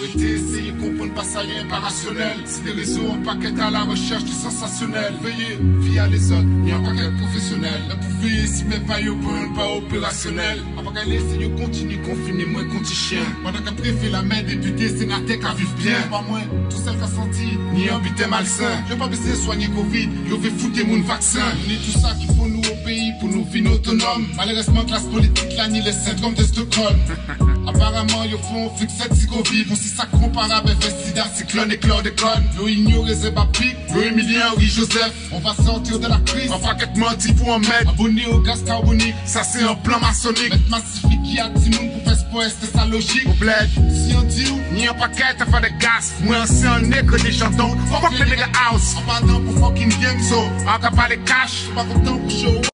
arrêter, essayez de comprendre, pas ça y est, pas rationnel. Si des réseaux en paquet à la recherche du sensationnel, veillez, via les autres, et un paquet professionnel. La pouvez, si mes pas yo bon, pas opérationnel. Avant qu'elle laisse, yo continue, confiné, moins conti chien. Pendant qu'après fait la main, député, sénateur, qu'à vivre bien. Pas moins, tout seul qu'a senti, ni un butin malsain. J'ai pas besoin de soigner Covid, yo vais foutre mon vaccin. On est tout ça qu'il faut nous au pays pour nous vivre autonomes. Malheureusement, classe politique, là, ni les syndromes de Stockholm. Apparemment, yo font fixe cette Covid. On si ça comparable avec sida, cyclone et chlordécone. Yo ignoré ces papiers, yo Emilien, Henri Joseph. On va sortir de la crise, on va qu'être menti pour en mettre. Abonné au gaz carbonique, ça c'est un plan maçonnique. Mettre massifique qui a 10 moun pour faire sport, c'est sa logique. Au bled, si on dit ou, ni un paquet à faire de gaz. Moi, c'est un nègre des chantons, fuck les nigga house. En partant pour fucking game, so, en cas pas les cash, pas content pour show.